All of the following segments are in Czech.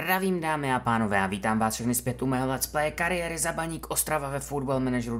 Zdravím dámy a pánové a vítám vás všechny zpět u mého Let's Play kariéry za Baník Ostrava ve Football Manageru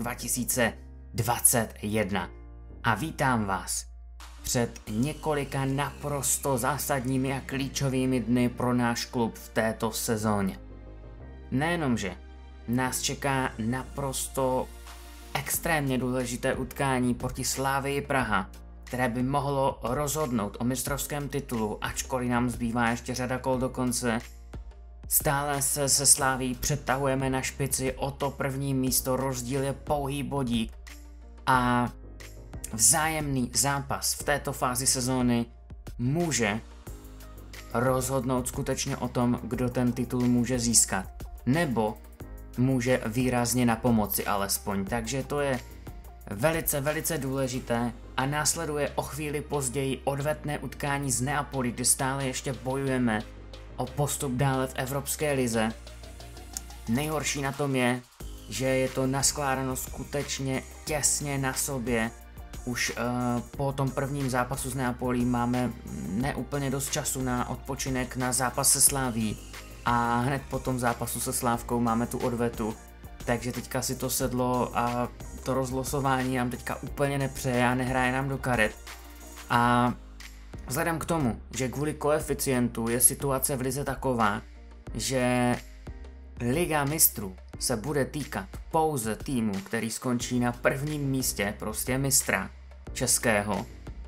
2021. A vítám vás před několika naprosto zásadními a klíčovými dny pro náš klub v této sezóně. Nejenom, že nás čeká naprosto extrémně důležité utkání proti Slavii Praha, které by mohlo rozhodnout o mistrovském titulu, ačkoliv nám zbývá ještě řada kol do konce. Stále se Slavií přetahujeme na špici o to první místo, rozdíl je pouhý bodík a vzájemný zápas v této fázi sezóny může rozhodnout skutečně o tom, kdo ten titul může získat, nebo může výrazně napomoci alespoň, takže to je velice důležité a následuje o chvíli později odvetné utkání z Neapoli, kde stále ještě bojujeme o postup dále v Evropské lize. Nejhorší na tom je, že je to naskládáno skutečně těsně na sobě. Už po tom prvním zápasu s Neapolí máme neúplně dost času na odpočinek na zápas se Slavií a hned po tom zápasu se Slávkou máme tu odvetu. Takže teďka si to sedlo a to rozlosování nám teďka úplně nepřeje a nehraje nám do karet. A vzhledem k tomu, že kvůli koeficientu je situace v lize taková, že Liga mistrů se bude týkat pouze týmu, který skončí na prvním místě, prostě mistra českého,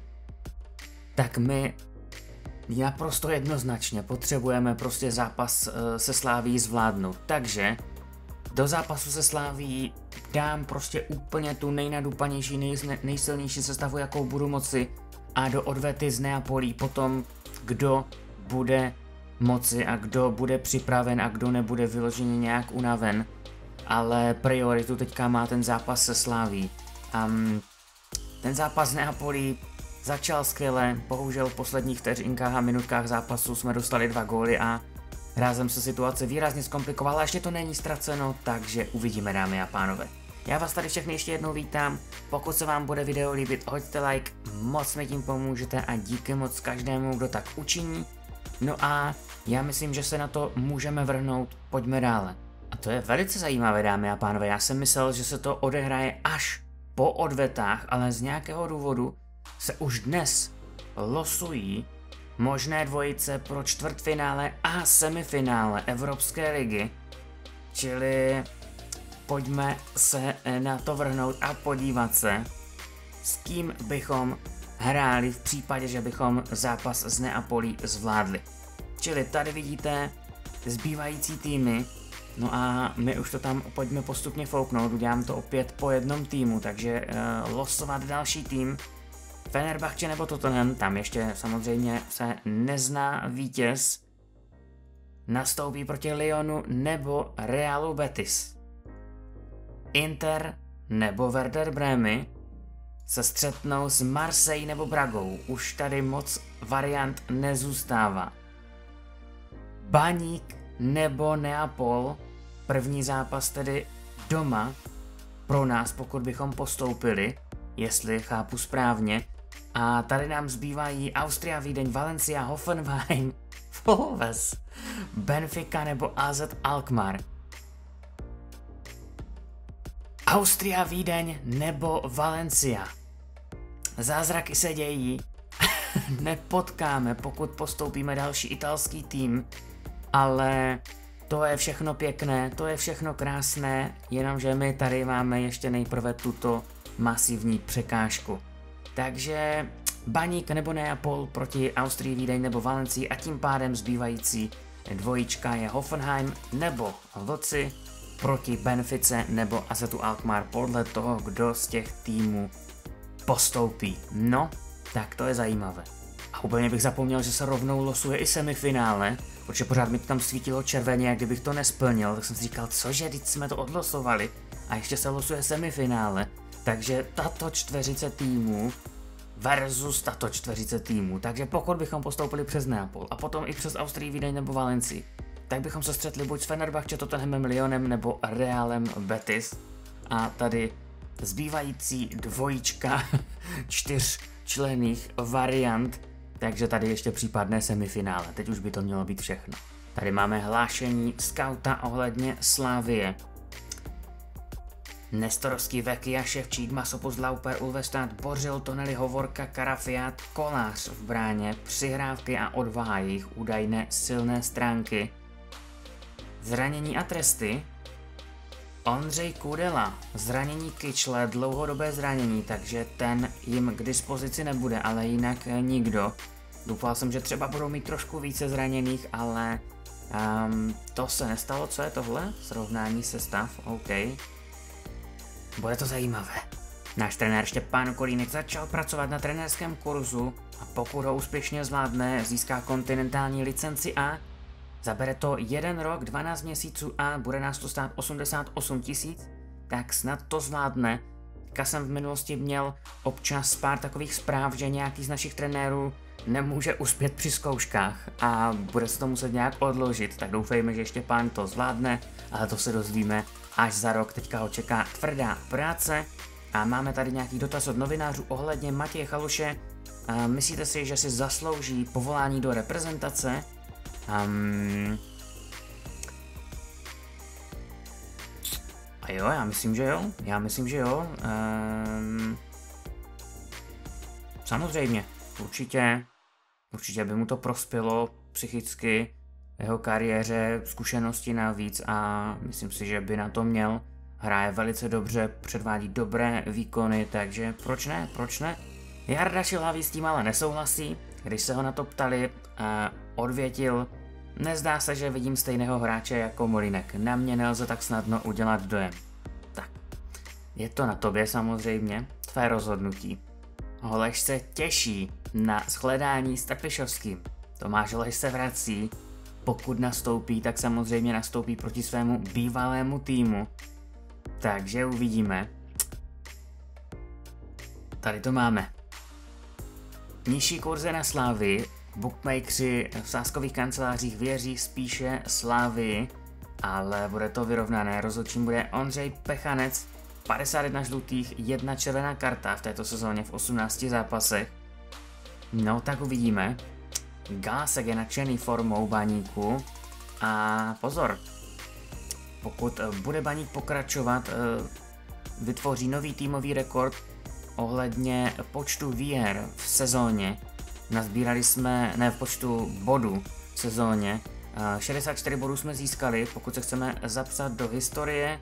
tak my naprosto jednoznačně potřebujeme prostě zápas se Slavií zvládnout. Takže do zápasu se Slavií dám prostě úplně tu nejnadupanější, nejsilnější sestavu, jakou budu moci, a do odvety z Neapolí potom, kdo bude moci a kdo bude připraven a kdo nebude vyloženě nějak unaven. Ale prioritu teďka má ten zápas se Slavií. Ten zápas z Neapolí začal skvěle, bohužel v posledních vteřinkách a minutkách zápasu jsme dostali 2 góly a rázem se situace výrazně zkomplikovala, ještě to není ztraceno, takže uvidíme, dámy a pánové. Já vás tady všechny ještě jednou vítám, pokud se vám bude video líbit, hoďte like, moc mi tím pomůžete a díky moc každému, kdo tak učiní. No a já myslím, že se na to můžeme vrhnout, pojďme dále. A to je velice zajímavé, dámy a pánové, já jsem myslel, že se to odehraje až po odvetách, ale z nějakého důvodu se už dnes losují možné dvojice pro čtvrtfinále a semifinále Evropské ligy, čili pojďme se na to vrhnout a podívat se, s kým bychom hráli v případě, že bychom zápas z Neapolí zvládli. Čili tady vidíte zbývající týmy, no a my už to tam pojďme postupně fouknout, udělám to opět po jednom týmu, takže losovat další tým, Fenerbahce nebo Tottenham, tam ještě samozřejmě se nezná vítěz, nastoupí proti Lyonu nebo Realu Betis. Inter nebo Werder Bremy se střetnou s Marseille nebo Bragou, už tady moc variant nezůstává. Baník nebo Neapol, první zápas tedy doma pro nás, pokud bychom postoupili, jestli chápu správně. A tady nám zbývají Austria Vídeň, Valencia, Hoffenheim, Wolves, Benfica nebo AZ Alkmaar. Austria Vídeň nebo Valencia. Zázraky se dějí, nepotkáme, pokud postoupíme další italský tým, ale to je všechno pěkné, to je všechno krásné, jenomže my tady máme ještě nejprve tuto masivní překážku. Takže Baník nebo Neapol proti Austrii Vídeň nebo Valencii a tím pádem zbývající dvojička je Hoffenheim nebo Vlci proti Benfice nebo AZu Alkmaar podle toho, kdo z těch týmů postoupí. No, tak to je zajímavé. A úplně bych zapomněl, že se rovnou losuje i semifinále, protože pořád mi to tam svítilo červeně, jak kdybych to nesplnil, tak jsem si říkal, cože, teď jsme to odlosovali a ještě se losuje semifinále. Takže tato čtveřice týmů versus tato čtveřice týmů. Takže pokud bychom postoupili přes Neapol a potom i přes Austrii Vídeň nebo Valencii, tak bychom se střetli buď s Fenerbahce, Tottenhamem, Lyonem nebo Realem Betis. A tady zbývající dvojička 4členných variant, takže tady ještě případné semifinále. Teď už by to mělo být všechno. Tady máme hlášení skauta ohledně Slavie. Nestorovský, Vekia, Ševčík, Masopust, Lauper, Ulvestad, Bořil, Tonelli, Hovorka, Karafiát, Kolář v bráně, přihrávky a odvaha, jejich údajné silné stránky. Zranění a tresty. Ondřej Kudela, zranění kyčle, dlouhodobé zranění, takže ten jim k dispozici nebude, ale jinak nikdo. Doufal jsem, že třeba budou mít trošku více zraněných, ale to se nestalo. Co je tohle? Srovnání sestav, OK. Bude to zajímavé. Náš trenér Štěpán Kolínek začal pracovat na trenérském kurzu a pokud ho úspěšně zvládne, získá kontinentální licenci A. Zabere to 1 rok, 12 měsíců a bude nás to stát 88 000, tak snad to zvládne. Teďka jsem v minulosti měl občas pár takových zpráv, že nějaký z našich trenérů nemůže uspět při zkouškách a bude se to muset nějak odložit, tak doufejme, že Štěpán to zvládne, ale to se dozvíme až za rok. Teďka ho čeká tvrdá práce a máme tady nějaký dotaz od novinářů ohledně Matěje Chaluše. Myslíte si, že si zaslouží povolání do reprezentace? A jo, já myslím, že jo. Samozřejmě, určitě by mu to prospělo psychicky, jeho kariéře, zkušenosti navíc a myslím si, že by na to měl. Hraje velice dobře, předvádí dobré výkony, takže proč ne? Jarda Šilhavý s tím ale nesouhlasí, když se ho na to ptali, odvětil: nezdá se, že vidím stejného hráče jako Molinek, na mě nelze tak snadno udělat dojem. Tak, je to na tobě samozřejmě, tvé rozhodnutí. Holeš se těší na shledání s Trpišovským. Tomáš Holeš se vrací, pokud nastoupí, tak samozřejmě nastoupí proti svému bývalému týmu. Takže uvidíme. Tady to máme. Nižší kurze na Slavii. Bookmakeri v sázkových kancelářích věří spíše Slavii, ale bude to vyrovnané. Rozhodčím bude Ondřej Pechanec, 51 žlutých, 1 červená karta v této sezóně v 18 zápasech. No tak uvidíme. Gásek je nadšený formou Baníku a pozor, pokud bude Baník pokračovat, vytvoří nový týmový rekord ohledně počtu výher v sezóně. Nazbírali jsme, v počtu bodů v sezóně, 64 bodů jsme získali, pokud se chceme zapsat do historie.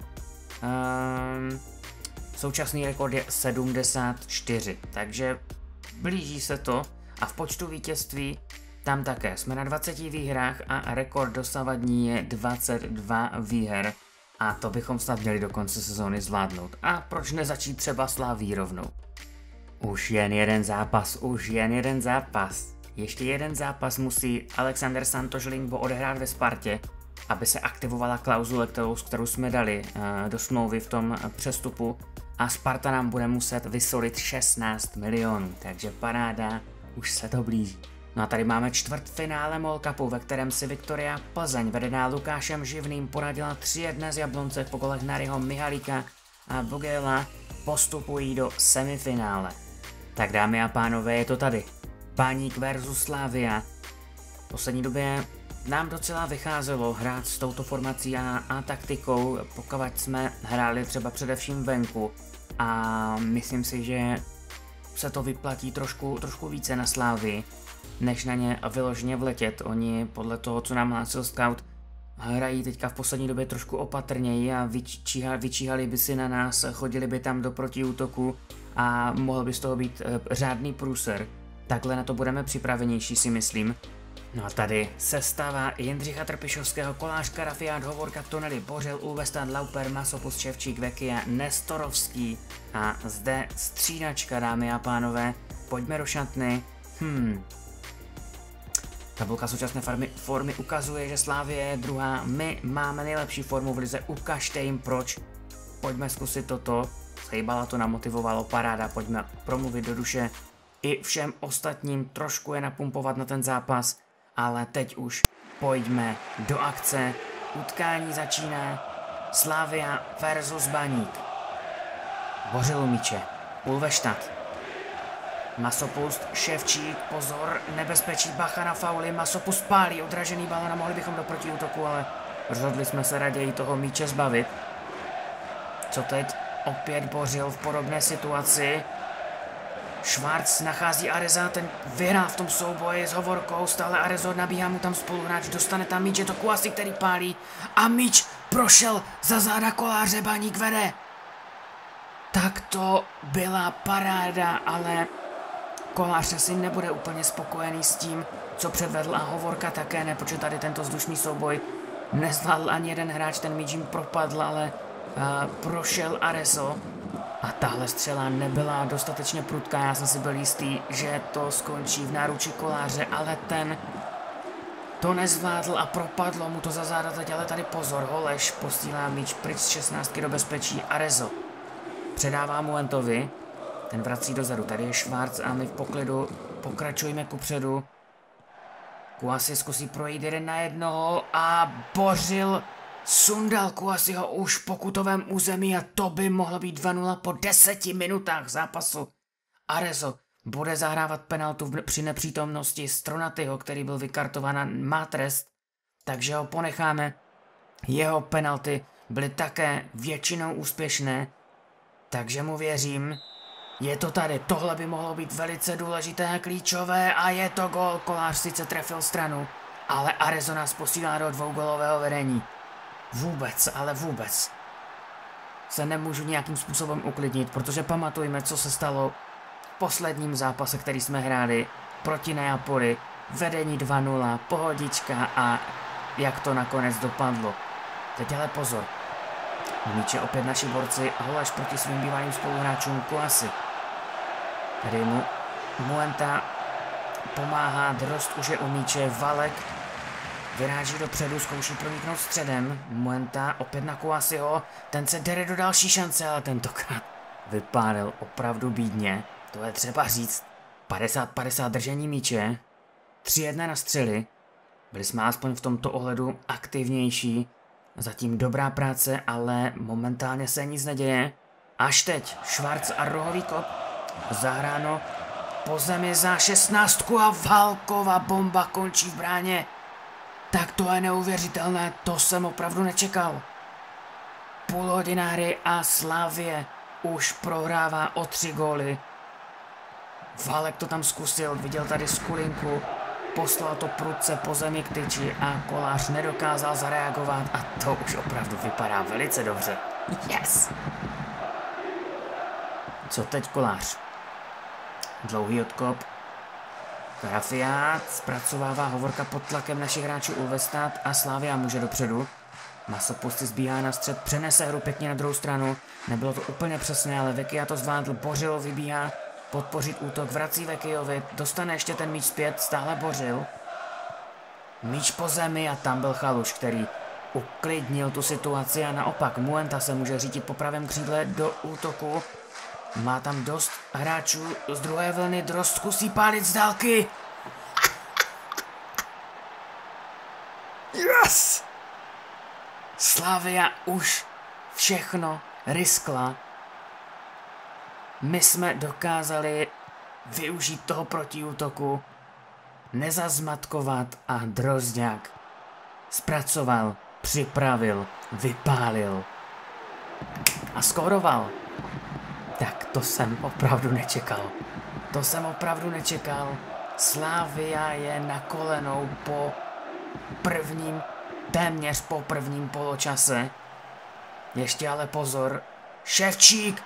Současný rekord je 74, takže blíží se to a v počtu vítězství tam také jsme na 20 výhrách a rekord dosavadní je 22 výher a to bychom snad měli do konce sezóny zvládnout. A proč nezačít třeba Slaví rovnou? Už jen jeden zápas. Ještě jeden zápas musí Alexander Santos Lingbo odehrát ve Spartě, aby se aktivovala klauzule, kterou jsme dali do smlouvy v tom přestupu a Sparta nám bude muset vysolit 16 milionů, takže paráda, už se to blíží. No a tady máme čtvrtfinále MOL Cupu, ve kterém si Viktoria Plzeň, vedená Lukášem Živným, poradila 3-1 z Jablonce po golech Nariho Mihalíka a Bogela, postupují do semifinále. Tak dámy a pánové, je to tady. Baník versus Slavia. V poslední době nám docela vycházelo hrát s touto formací a taktikou, pokud jsme hráli třeba především venku. A myslím si, že se to vyplatí trošku více na Slavii, než na ně vyloženě vletět. Oni podle toho, co nám hlásil scout, hrají teďka v poslední době trošku opatrněji a vyčíhali by si na nás, chodili by tam do protiútoku a mohl by z toho být řádný průser. Takhle na to budeme připravenější, si myslím. No a tady sestava Jindřicha Trpišovského, Kolář, Karafiát, Hovorka, Tonelli, Bořil, Ulvestad, Lauper, Masopust, Ševčík, Vekia, Nestorovský a zde střídačka, dámy a pánové. Pojďme do šatny. Tabulka současné formy ukazuje, že Slavie je druhá, my máme nejlepší formu v lize, ukažte jim proč. Pojďme zkusit toto, Sejbala to namotivovalo, paráda, pojďme promluvit do duše. I všem ostatním trošku je napumpovat na ten zápas, ale teď už pojďme do akce. Utkání začíná. Slavia versus Baník. Bořil míče. Ulvestad. Masopust, Ševčík, pozor, nebezpečí, bacha na fauly, Masopust pálí, odražený balon a mohli bychom do protiútoku, ale rozhodli jsme se raději toho míče zbavit. Co teď? Opět Bořil v podobné situaci. Schwarz nachází Areza, ten vyhrál v tom souboji s Hovorkou, stále Arezo nabíhá mu tam spoluhráč, dostane tam míč, je to Kouassi, který pálí a míč prošel za záda Koláře, Baník vede. Tak to byla paráda, ale Kolář asi nebude úplně spokojený s tím, co předvedl, a Hovorka také ne, protože tady tento vzdušný souboj nezvládl ani jeden hráč, ten míč jim propadl, ale prošel Arezo. A tahle střela nebyla dostatečně prudká, já jsem si byl jistý, že to skončí v náruči Koláře, ale ten to nezvládl a propadlo mu to za záda teď, ale tady pozor, Holeš posílá míč pryč z 16 do bezpečí, Arezo předává Muentovi, ten vrací dozadu, tady je Schwarz a my v poklidu pokračujeme kupředu. Kouassi zkusí projít 1-1 a Bořil sundal Kouassiho už v pokutovém území a to by mohlo být 2-0 po 10 minutách zápasu. Arezo bude zahrávat penaltu při nepřítomnosti Stronatyho, který byl vykartován a má trest, takže ho ponecháme. Jeho penalty byly také většinou úspěšné, takže mu věřím. Je to tady, tohle by mohlo být velice důležité a klíčové a je to gól. Kolář sice trefil stranu, ale Arezo nás posílá do dvougolového vedení. Vůbec, ale vůbec se nemůžu nějakým způsobem uklidnit, protože pamatujme, co se stalo v posledním zápase, který jsme hráli proti Neapoli. Vedení 2-0, pohodička a jak to nakonec dopadlo. Teď ale pozor. Míče opět naši borci, Holeš proti svým bývalým spoluhráčům Kouassi. Tady mu Muenta pomáhá, Drost už je u míče, Valek vyráží dopředu, zkouší proniknout středem, Muenta opět na Kouassiho, ten se dere do další šance, ale tentokrát vypálil opravdu bídně, to je třeba říct. 50-50 držení míče, 3-1 na střely, byli jsme aspoň v tomto ohledu aktivnější, zatím dobrá práce, ale momentálně se nic neděje. Až teď Schwarz a rohový kop, zahráno po zemi za 16 a Válkova bomba končí v bráně. Tak to je neuvěřitelné, to jsem opravdu nečekal. Půl hodina hry a Slavie už prohrává o 3 góly. Válek to tam zkusil, viděl tady skulinku, poslal to prudce po zemi k tyči a Kolář nedokázal zareagovat a to už opravdu vypadá velice dobře. Yes! Co teď Kolář? Dlouhý odkop. Karafiát zpracovává, Hovorka pod tlakem našich hráčů Ulvestad a Slavia může dopředu. Masopust zbíhá na střed, přenese hru pěkně na druhou stranu. Nebylo to úplně přesné, ale Vekija to zvládl, Bořil vybíhá podpořit útok, vrací Vekijovi, dostane ještě ten míč zpět, stále Bořil. Míč po zemi a tam byl Chaluš, který uklidnil tu situaci a naopak Muenta se může řídit po pravém křídle do útoku. Má tam dost hráčů z druhé vlny, Drost zkusí pálit z dálky. Yes! Slavia už všechno riskla. My jsme dokázali využít toho protiútoku, nezazmatkovat a Drozďák zpracoval, připravil, vypálil a skóroval. Tak to jsem opravdu nečekal. To jsem opravdu nečekal. Slavia je na kolenou po téměř po prvním poločase. Ještě ale pozor. Ševčík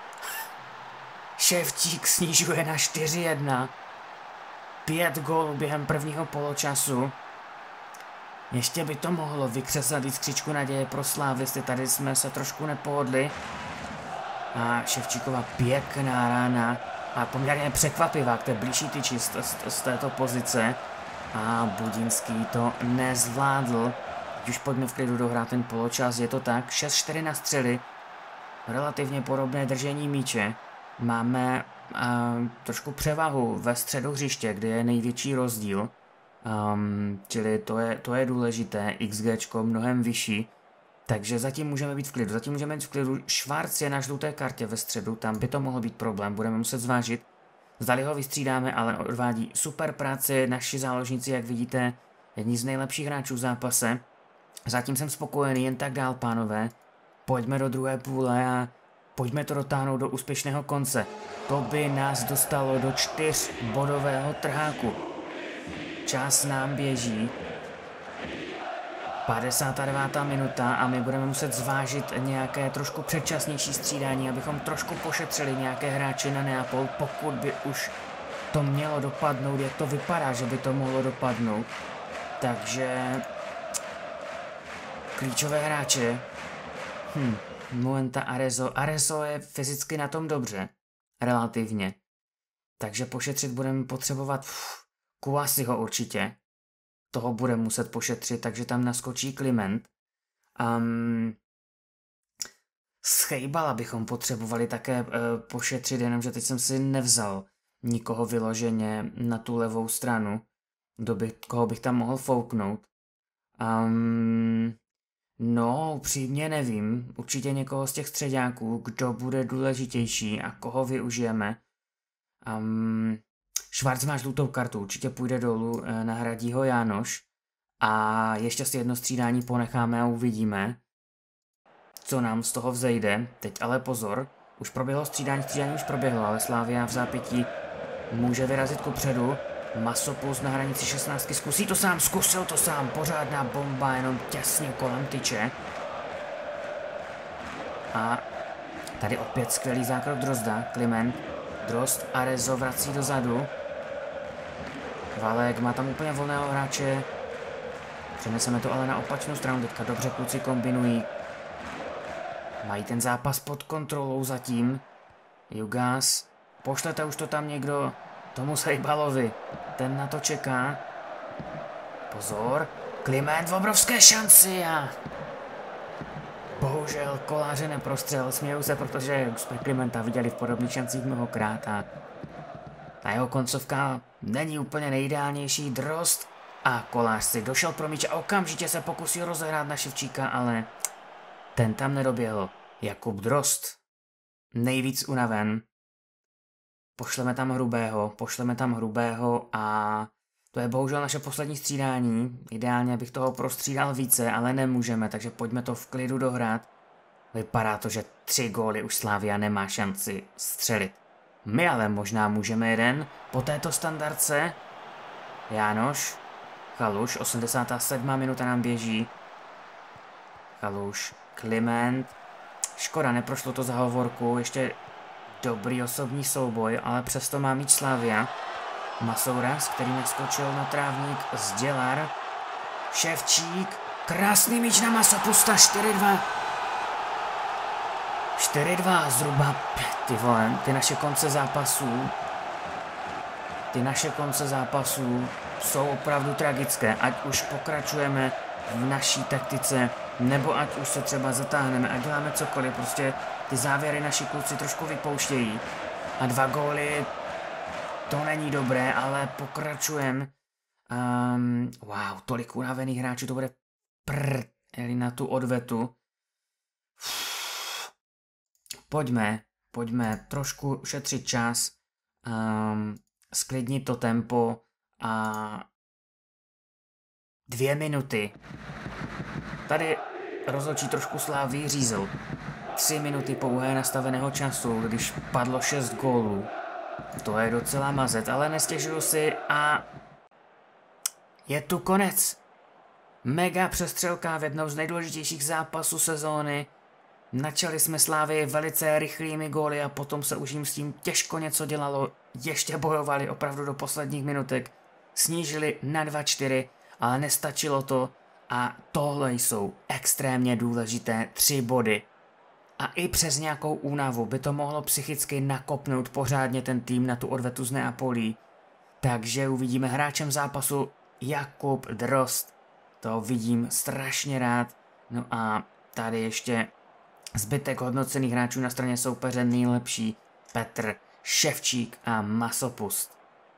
snižuje na 4-1. 5 gólů během prvního poločasu. Ještě by to mohlo vykřesat jiskřičku naděje pro slávisty. Tady jsme se trošku nepohodli. A Ševčíkova pěkná rána a poměrně překvapivá k té blížší tyči z této pozice. A Budinský to nezvládl. Už pojďme v klidu dohrát ten poločas, je to tak. 6-4 na střely. Relativně podobné držení míče. Máme trošku převahu ve středu hřiště, kde je největší rozdíl. Čili to je důležité. XGčko mnohem vyšší. Takže zatím můžeme být v klidu. Schwarz je na žluté kartě ve středu, tam by to mohlo být problém, budeme muset zvážit, zdali ho vystřídáme, ale odvádí super práci, naši záložníci, jak vidíte, jedni z nejlepších hráčů v zápase. Zatím jsem spokojený, jen tak dál, pánové. Pojďme do druhé půle a pojďme to dotáhnout do úspěšného konce. To by nás dostalo do 4bodového trháku. Čas nám běží. 59. minuta a my budeme muset zvážit nějaké trošku předčasnější střídání, abychom trošku pošetřili nějaké hráče na Neapol, pokud by už to mělo dopadnout, jak to vypadá, že by to mohlo dopadnout. Takže klíčové hráče, Moenta Arezzo je fyzicky na tom dobře, relativně. Takže pošetřit budeme potřebovat Kouassiho určitě. Toho bude muset pošetřit, takže tam naskočí Kliment. Schejbala bychom potřebovali také pošetřit, jenomže teď jsem si nevzal nikoho vyloženě na tu levou stranu, koho bych tam mohl fouknout. No, upřímně nevím. Určitě někoho z těch středáků, kdo bude důležitější a koho využijeme. Schwarz má žlutou kartu, určitě půjde dolů, nahradí ho Jánoš. A ještě si jedno střídání ponecháme a uvidíme, co nám z toho vzejde. Teď ale pozor, už proběhlo střídání už proběhlo, ale Slavia v zápětí může vyrazit kupředu. Masopus na hranici 16 zkusil to sám, pořádná bomba, jenom těsně kolem tyče. A tady opět skvělý zákrok Drozda, Kliment, Drozd, Arezzo vrací dozadu. Valek má tam úplně volného hráče. Přeneseme to ale na opačnou stranu, teďka dobře kluci kombinují. Mají ten zápas pod kontrolou zatím. Jugas, pošlete už to tam někdo tomu Sejbalovi, ten na to čeká. Pozor, Kliment v obrovské šanci a bohužel Koláře neprostřel, směju se, protože už jsme Klimenta viděli v podobných šancích mnohokrát a ta jeho koncovka není úplně nejideálnější. Drozd a Kolář si došel pro míč a okamžitě se pokusil rozehrát na Ševčíka, ale ten tam nedoběhl. Jakub Drozd, nejvíc unaven. Pošleme tam Hrubého a to je bohužel naše poslední střídání. Ideálně bych toho prostřídal více, ale nemůžeme, takže pojďme to v klidu dohrát. Vypadá to, že 3 góly už Slavia nemá šanci střelit. My ale možná můžeme jeden po této standardce. Jánoš, Chaluš, 87. minuta nám běží. Chaluš, Kliment. Škoda, neprošlo to za hovorku, ještě dobrý osobní souboj, ale přesto má míč Slavia. Masouras, který naskočil na trávník, Zdělar. Ševčík, krásný míč na Masopusta, 4-2. 4-2 zhruba, ty vole, ty naše konce zápasů jsou opravdu tragické, ať už pokračujeme v naší taktice, nebo ať už se třeba zatáhneme a děláme cokoliv, prostě ty závěry naši kluci trošku vypouštějí. A 2 góly, to není dobré, ale pokračujeme. Wow, tolik unavených hráčů, to bude jeli na tu odvetu. Pojďme trošku šetřit čas, sklidnit to tempo a 2 minuty. Tady rozhodčí trošku Slávii řízl. 3 minuty pouhé nastaveného času, když padlo 6 gólů. To je docela mazec, ale nestěžuju si a je tu konec. Mega přestřelka v jednou z nejdůležitějších zápasů sezóny. Načali jsme Slávii velice rychlými góly a potom se už jim s tím těžko něco dělalo. Ještě bojovali opravdu do posledních minutek. Snížili na 2-4, ale nestačilo to a tohle jsou extrémně důležité 3 body. A i přes nějakou únavu by to mohlo psychicky nakopnout pořádně ten tým na tu odvetu z Neapolí. Takže uvidíme hráčem zápasu Jakub Drozd. To vidím strašně rád. No a tady ještě zbytek hodnocených hráčů na straně soupeře nejlepší Petr, Ševčík a Masopust.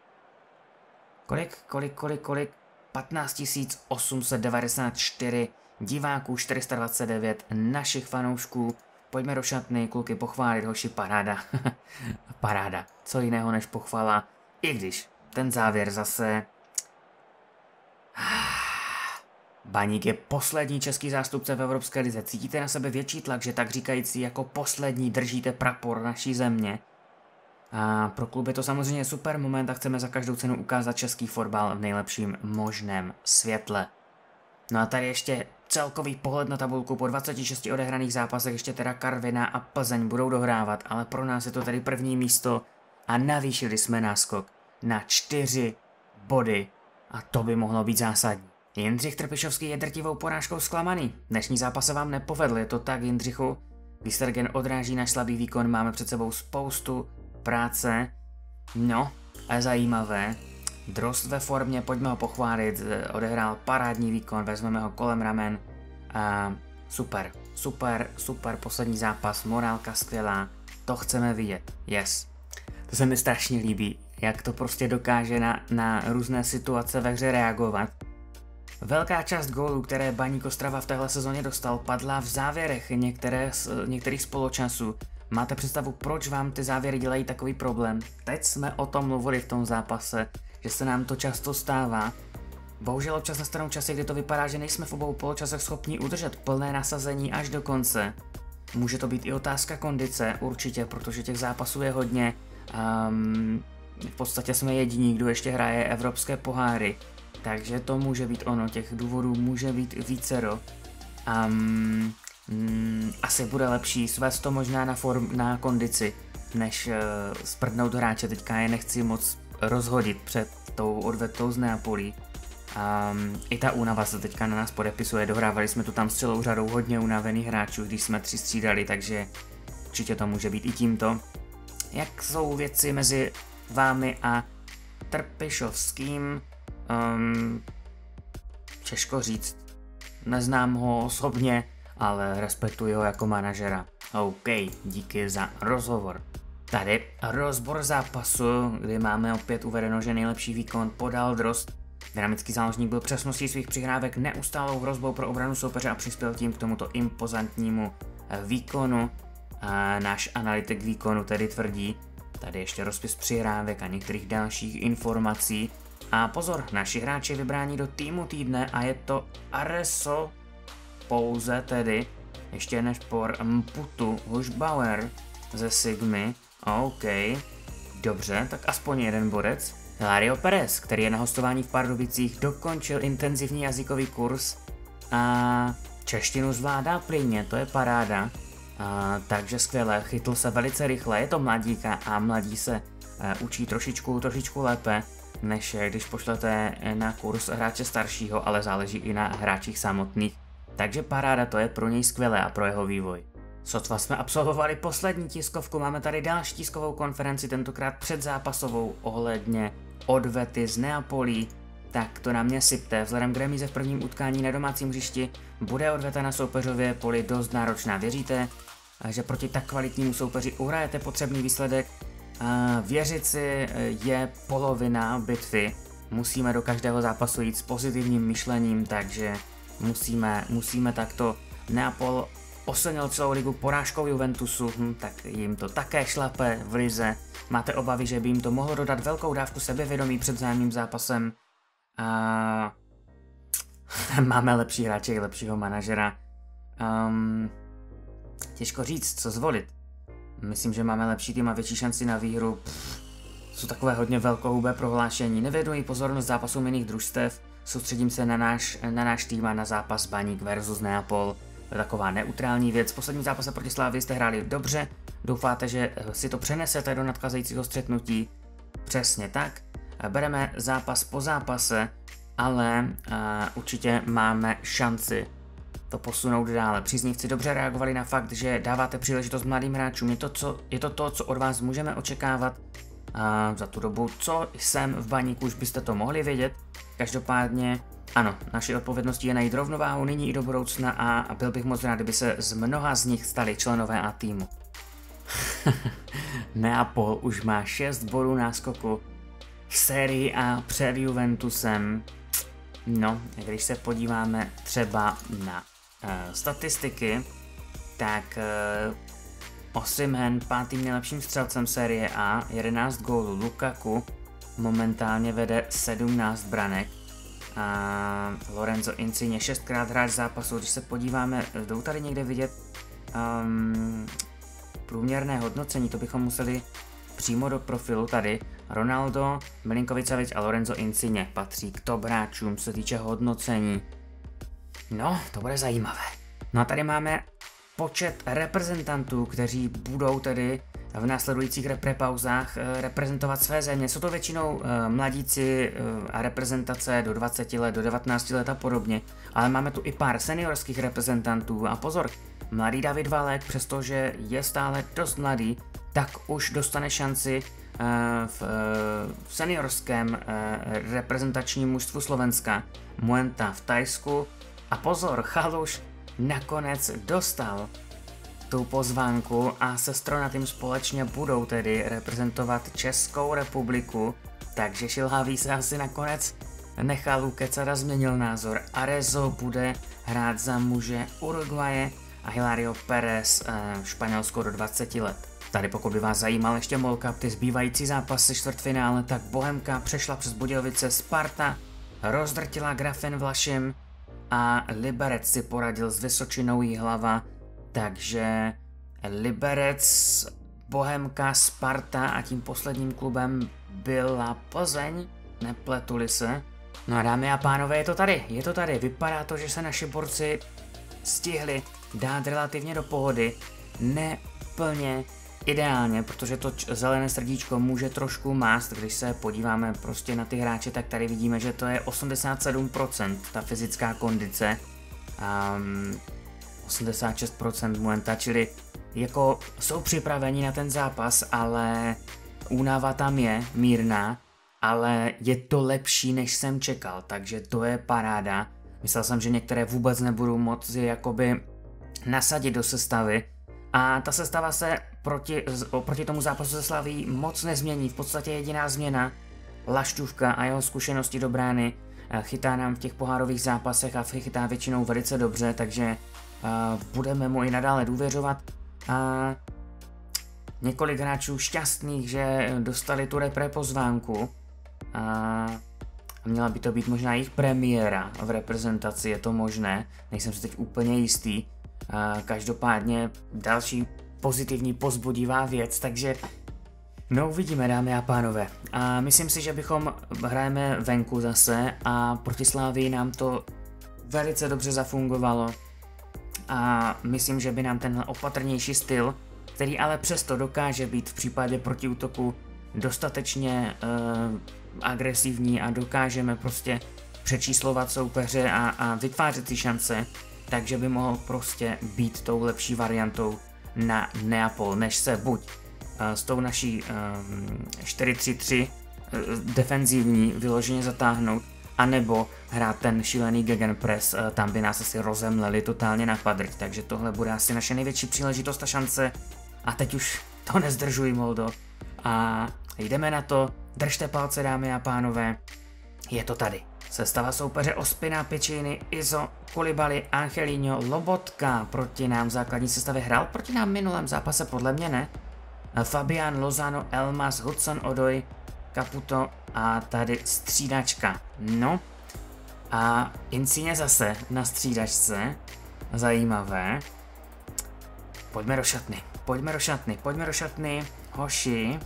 Kolik? 15 894 diváků, 429 našich fanoušků. pojďme do šatny, kluky pochválit, hoši, paráda. Paráda, co jiného než pochvala, i když ten závěr zase... Baník je poslední český zástupce v Evropské lize. Cítíte na sebe větší tlak, že tak říkající jako poslední držíte prapor naší země. A pro klub je to samozřejmě super moment a chceme za každou cenu ukázat český fotbal v nejlepším možném světle. No a tady ještě celkový pohled na tabulku. Po 26 odehraných zápasech ještě teda Karviná a Plzeň budou dohrávat, ale pro nás je to tady první místo a navýšili jsme náskok na 4 body a to by mohlo být zásadní. Jindřich Trpišovský je drtivou porážkou zklamaný. Dnešní zápas se vám nepovedl, je to tak, Jindřichu? Výsledek jen odráží náš slabý výkon, máme před sebou spoustu práce. No, a zajímavé. Drozd ve formě, pojďme ho pochválit, odehrál parádní výkon, vezmeme ho kolem ramen. Super, poslední zápas, morálka skvělá, to chceme vidět, yes. To se mi strašně líbí, jak to prostě dokáže na různé situace ve hře reagovat. Velká část gólů, které Baník Ostrava v téhle sezóně dostal, padla v závěrech některých spoločasů. Máte představu, proč vám ty závěry dělají takový problém? Teď jsme o tom mluvili v tom zápase, že se nám to často stává. Bohužel občas nastanou časy, kdy to vypadá, že nejsme v obou poločasech schopni udržet plné nasazení až do konce. Může to být i otázka kondice, určitě, protože těch zápasů je hodně. V podstatě jsme jediní, kdo ještě hraje evropské poháry. Takže to může být ono, těch důvodů může být vícero. Asi bude lepší svést to možná na kondici, než sprdnout hráče. Teďka je nechci moc rozhodit před tou odvetou z Neapolí. I ta únava se teďka na nás podepisuje, dohrávali jsme tu tam s celou řadou hodně unavených hráčů, když jsme 3 střídali, takže určitě to může být i tímto. Jak jsou věci mezi vámi a Trpišovským? Těžko říct, neznám ho osobně, ale respektuji ho jako manažera. OK, díky za rozhovor. Tady rozbor zápasu, kdy máme opět uvedeno, že nejlepší výkon podal Drozd. Dynamický záložník byl přesností svých přihrávek neustálou hrozbou pro obranu soupeře a přispěl tím k tomuto impozantnímu výkonu. Náš analytik výkonu tedy tvrdí, tady ještě rozpis přihrávek a některých dalších informací. A pozor, naši hráči vybrání do týmu týdne a je to Areso pouze tedy, ještě než por Mputu Hušbauer ze Sigmy. OK, dobře, tak aspoň jeden bodec. Hilario Perez, který je na hostování v Pardubicích, dokončil intenzivní jazykový kurz a češtinu zvládá plynně, to je paráda. Takže skvěle, chytl se velice rychle, je to mladíka a mladí se učí trošičku lépe, než když pošlete na kurz hráče staršího, ale záleží i na hráčích samotných. Takže paráda, to je pro něj skvělé a pro jeho vývoj. Sotva jsme absolvovali poslední tiskovku, máme tady další tiskovou konferenci, tentokrát předzápasovou ohledně odvety z Neapolí. Tak to na mě sypte, vzhledem k remíze v prvním utkání na domácím hřišti bude odveta na soupeřově poli dost náročná. Věříte, že proti tak kvalitnímu soupeři uhrajete potřebný výsledek? Věřit si je polovina bitvy. Musíme do každého zápasu jít s pozitivním myšlením, takže musíme takto. Neapol oslnil celou ligu porážkou Juventusu, tak jim to také šlape v lize. Máte obavy, že by jim to mohlo dodat velkou dávku sebevědomí před vzájemným zápasem? Máme lepší hráče i lepšího manažera. Těžko říct, co zvolit. Myslím, že máme lepší tým a větší šanci na výhru. Jsou takové hodně velkohubé prohlášení. Nevěnuji pozornost zápasům jiných družstev. Soustředím se na náš tým a na zápas Baník versus Neapol. To je taková neutrální věc. V posledním zápase proti Slavii jste hráli dobře. Doufáte, že si to přenesete do nadcházejícího střetnutí. Přesně tak. Bereme zápas po zápase, ale určitě máme šanci to posunout dále. Příznivci dobře reagovali na fakt, že dáváte příležitost mladým hráčům. Je to to, co od vás můžeme očekávat za tu dobu, co jsem v Baníku, už byste to mohli vědět. Každopádně, ano, naší odpovědností je najít rovnováhu nyní i do budoucna a byl bych moc rád, kdyby se z mnoha z nich stali členové A týmu. Neapol už má 6 bodů náskoku v sérii A před Juventusem. No, když se podíváme třeba na statistiky, tak Osimhen, pátým nejlepším střelcem série A, 11 gólů. Lukaku momentálně vede 17 branek. A Lorenzo Insigne 6krát hráč zápasu. Když se podíváme, jdou tady někde vidět průměrné hodnocení, to bychom museli přímo do profilu tady. Ronaldo, Milinković-Savić a Lorenzo Insigne patří k top hráčům, co se týče hodnocení. No, to bude zajímavé. No a tady máme počet reprezentantů, kteří budou tedy v následujících reprepauzách reprezentovat své země. Jsou to většinou mladíci a reprezentace do 20 let, do 19 let a podobně, ale máme tu i pár seniorských reprezentantů a pozor, mladý David Valek, přestože je stále dost mladý, tak už dostane šanci v seniorském reprezentačním mužstvu Slovenska, Muenta v Thajsku a pozor, Chaluš nakonec dostal tu pozvánku a se Stronatým společně budou tedy reprezentovat Českou republiku, takže Šilhavý se asi nakonec nechal ukecat a změnil názor. Arezzo bude hrát za muže Uruguaye a Hilario Perez Španělsko do 20 let. Tady pokud by vás zajímal ještě MOL Cup, ty zbývající zápasy čtvrtfinále, tak Bohemka přešla přes Budějovice, Sparta rozdrtila Grafin Vlašim a Liberec si poradil s Vysočinou Jihlava, takže Liberec, Bohemka, Sparta a tím posledním klubem byla Plzeň, nepletuli se. No a dámy a pánové, je to tady, vypadá to, že se naši borci stihli dát relativně do pohody, ne úplně ideálně, protože to zelené srdíčko může trošku mást, když se podíváme prostě na ty hráče, tak tady vidíme, že to je 87% ta fyzická kondice, 86% Muenta, čili jako jsou připraveni na ten zápas, ale únava tam je mírná, ale je to lepší, než jsem čekal, takže to je paráda. Myslel jsem, že některé vůbec nebudou moci jakoby nasadit do sestavy a ta sestava se proti tomu zápasu se Slaví moc nezmění, v podstatě jediná změna, Laštůvka a jeho zkušenosti do brány chytá nám v těch pohárových zápasech a chytá většinou velice dobře, takže budeme mu i nadále důvěřovat. Několik hráčů šťastných, že dostali tu repre pozvánku a měla by to být možná jejich premiéra v reprezentaci, je to možné, nejsem si teď úplně jistý. Každopádně další pozitivní pozbudivá věc, takže no uvidíme, dámy a pánové. A myslím si, že bychom hrajeme venku zase a proti Slávii nám to velice dobře zafungovalo a myslím, že by nám tenhle opatrnější styl, který ale přesto dokáže být v případě protiútoku dostatečně agresivní a dokážeme prostě přečíslovat soupeře a vytvářet si šance, takže by mohl prostě být tou lepší variantou na Neapol, než se buď s tou naší 4-3-3 defenzivní vyloženě zatáhnout, anebo hrát ten šílený gegenpress, tam by nás asi rozemleli totálně na padrť, takže tohle bude asi naše největší příležitost a šance a teď už to nezdržuji, Moldo, a jdeme na to, držte palce, dámy a pánové, je to tady. Sestava soupeře Ospina, Piccini, Izo, Koulibaly, Angelino, Lobotka proti nám v základní sestavě hrál proti nám v minulém zápase, podle mě ne. Fabian, Lozano, Elmas, Hudson, Odoi, Caputo a tady střídačka. No a Insigne zase na střídačce, zajímavé. Pojďme do šatny, hoši.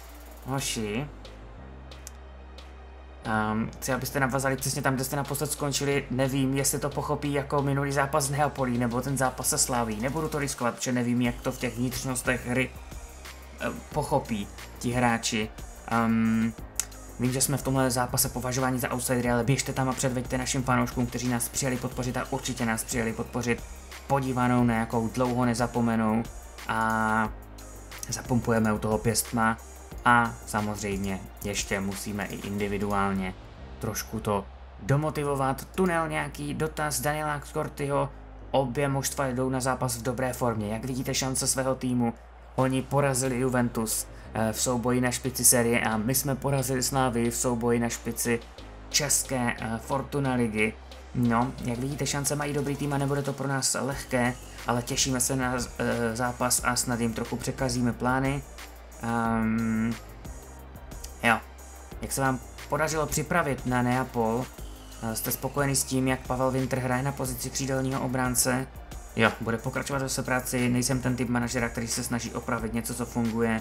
Chci, abyste navazali přesně tam, kde jste naposled skončili, nevím, jestli to pochopí jako minulý zápas z Neapolí, nebo ten zápas se Slaví, nebudu to riskovat, protože nevím, jak to v těch vnitřnostech hry pochopí ti hráči. Vím, že jsme v tomhle zápase považováni za outsidery, ale běžte tam a předveďte našim fanouškům, kteří nás přijeli podpořit a určitě nás přijeli podpořit podívanou, na jakou dlouho nezapomenou a zapumpujeme u toho pěstma. A samozřejmě ještě musíme i individuálně trošku to domotivovat. Tunel, nějaký dotaz Daniela Scortyho, obě mužstva jdou na zápas v dobré formě. Jak vidíte šance svého týmu? Oni porazili Juventus v souboji na špici série a my jsme porazili Slavii v souboji na špici české Fortuna ligy. No, jak vidíte, šance mají dobrý tým a nebude to pro nás lehké, ale těšíme se na zápas a snad jim trochu překazíme plány. Jo, jak se vám podařilo připravit na Neapol? Jste spokojený s tím, jak Pavel Winter hraje na pozici křídelního obránce? Jo, bude pokračovat ve své práci, nejsem ten typ manažera, který se snaží opravit něco, co funguje.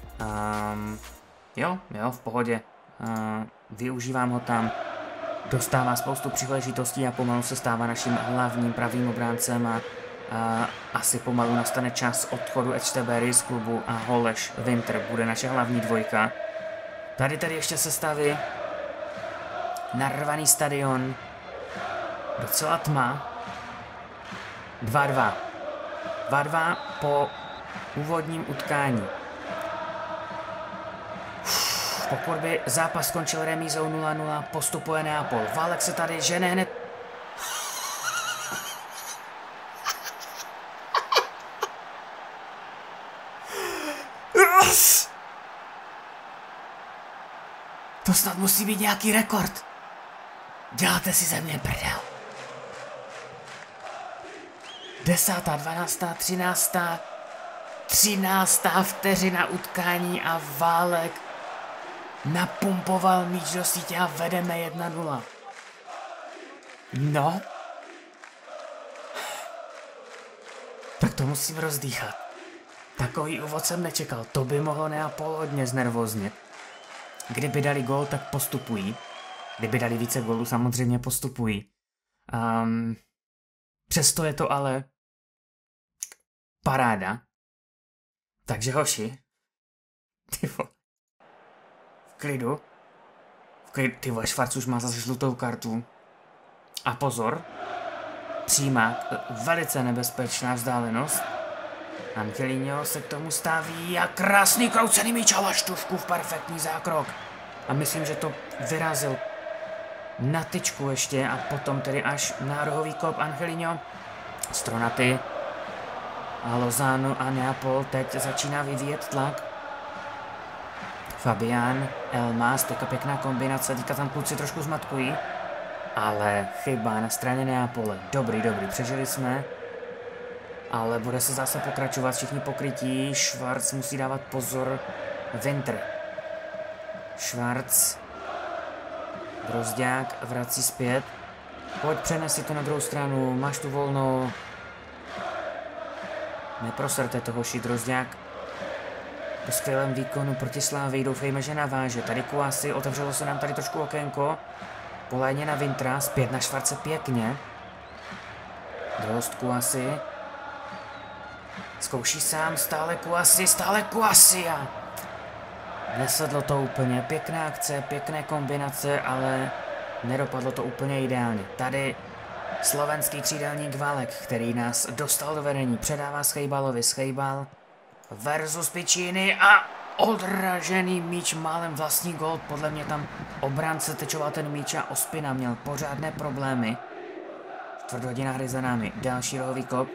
Jo, v pohodě. Využívám ho tam. Dostává spoustu příležitostí a pomalu se stává naším hlavním pravým obráncem a asi pomalu nastane čas odchodu Echeverry z klubu a Holeš Winter bude naše hlavní dvojka. Tady ještě se staví narvaný stadion, docela tma, 2-2 po úvodním utkání. Pokud by zápas skončil remízou 0-0, postupuje Neapol. Válek se tady žene hned. To snad musí být nějaký rekord. Děláte si ze mě prdel. 10., 12., 13. vteřina utkání a Válek napumpoval míč do sítě a vedeme 1-0. No. Tak to musím rozdýchat. Takový úvod jsem nečekal, to by mohlo Neapol hodně znervoznit. Kdyby dali gól, tak postupují. Kdyby dali více gólů, samozřejmě postupují. Přesto je to ale paráda. Takže hoši. Ty vole. V klidu. Ty vole, Schwarz už má zase žlutou kartu. A pozor. Přijímá velice nebezpečná vzdálenost. Angelino se k tomu staví a krásný kroucený míč a Laštůvku v perfektní zákrok. A myslím, že to vyrazil na tyčku ještě a potom tedy až na rohový kop Angelino. Stronaty a Lozano a Neapol teď začíná vyvíjet tlak. Fabián, Elmas, taka pěkná kombinace, teďka tam kluci trošku zmatkují. Ale chyba na straně Neapole. Dobrý, přežili jsme. Ale bude se zase pokračovat, všichni pokrytí, Schwarz musí dávat pozor, Winter. Schwarz, Drozďák vrací zpět, pojď přenesi to na druhou stranu, máš tu volnou. Neproserte to, hoši, Drozďák. Po skvělém výkonu proti Slávii doufejme, že naváže. Tady Kouassi, otevřelo se nám tady trošku okénko. Polajně na Wintera, zpět na Schwarze pěkně. Dost Kouassi. Zkouší sám, stále Kouassi a nesedlo to úplně. Pěkná akce, pěkné kombinace, ale nedopadlo to úplně ideálně. Tady slovenský křídelník Válek, který nás dostal do vedení, předává Schejbalovi. Schejbal versus Piccini a odražený míč, málem vlastní gól. Podle mě tam obránce tečoval ten míč a Ospina měl pořádné problémy. Čtvrthodina hry za námi, další rohový kop.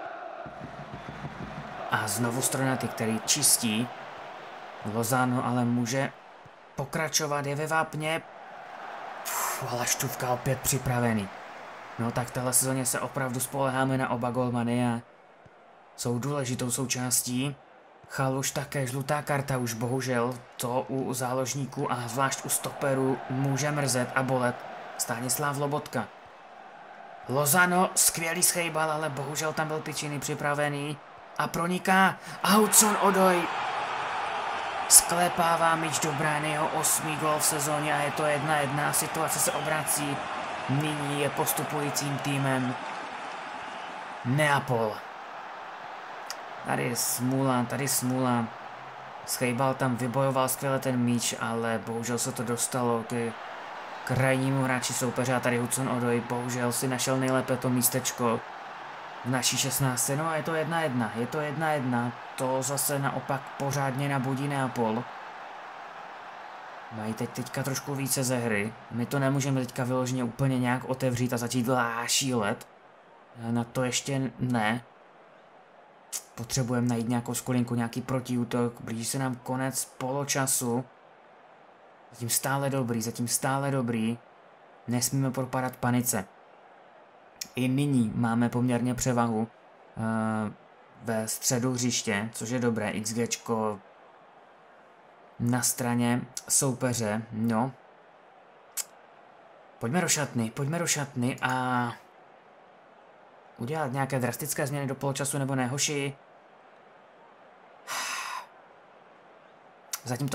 A znovu Stronaty, který čistí. Lozano ale může pokračovat, je ve vápně. Laštůvka opět připravený. No tak téhle sezóně se opravdu spoléháme na oba golmany a jsou důležitou součástí. Chaluš také, žlutá karta už bohužel, to u záložníků a zvlášť u stoperů může mrzet a bolet. Stanislav Lobotka. Lozano, skvělý schejbal, ale bohužel tam byl Piccini připravený. A proniká a Hudson Odoi sklepává míč do brány, jeho 8. gól v sezóně a je to 1-1. Situace se obrací. Nyní je postupujícím týmem Neapol. Tady je smůla. Schejbal tam vybojoval skvěle ten míč, ale bohužel se to dostalo k krajnímu hráči soupeře a tady Hudson Odoi bohužel si našel nejlépe to místečko v naší 16. No a je to 1-1. To zase naopak pořádně nabudí Neapol. Mají teďka trošku více ze hry. My to nemůžeme teďka vyloženě úplně nějak otevřít a začít šílet. Na to ještě ne. Potřebujeme najít nějakou skulinku, nějaký protiútok. Blíží se nám konec poločasu. Zatím stále dobrý. Nesmíme propadat panice. i nyní máme poměrně převahu ve středu hřiště, což je dobré. XGčko na straně soupeře, no. Pojďme do šatny a udělat nějaké drastické změny do poločasu nebo ne, hoši. Zatím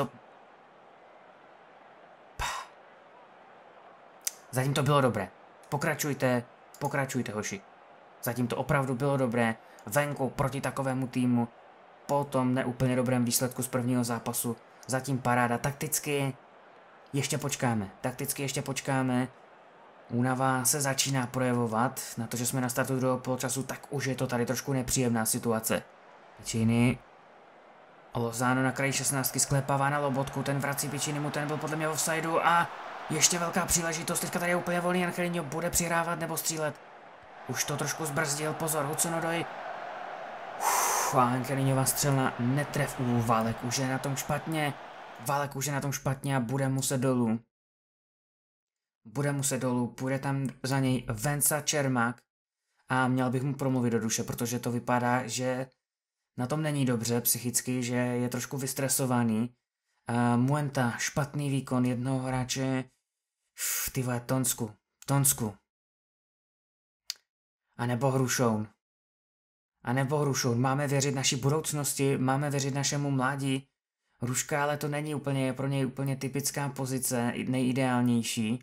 to bylo dobré. Pokračujte, hoši. Zatím to opravdu bylo dobré. Venku proti takovému týmu. Po tom neúplně dobrém výsledku z prvního zápasu. Zatím paráda. Takticky ještě počkáme. Únava se začíná projevovat. Na to, že jsme na startu druhého poločasu, tak už je to tady trošku nepříjemná situace. Pičiny. Lozano na kraji 16 sklepává na Lobotku, ten vrací Pičinimu, ten byl podle mě v offsideu a ještě velká příležitost, teďka tady je úplně volný, Angelino bude přihrávat nebo střílet. Už to trošku zbrzdil, pozor, Hudson-Odoi. A Angeliniova střelna netref, Válek už je na tom špatně a bude muset dolů, půjde tam za něj Venca Čermák a měl bych mu promluvit do duše, protože to vypadá, že na tom není dobře psychicky, že je trošku vystresovaný. Muenta, špatný výkon jednoho hráče, ty vole, Tonsku. A nebo Hrušoun, máme věřit naší budoucnosti, máme věřit našemu mládí. Hruška, ale to není úplně, pro něj úplně typická pozice, nejideálnější.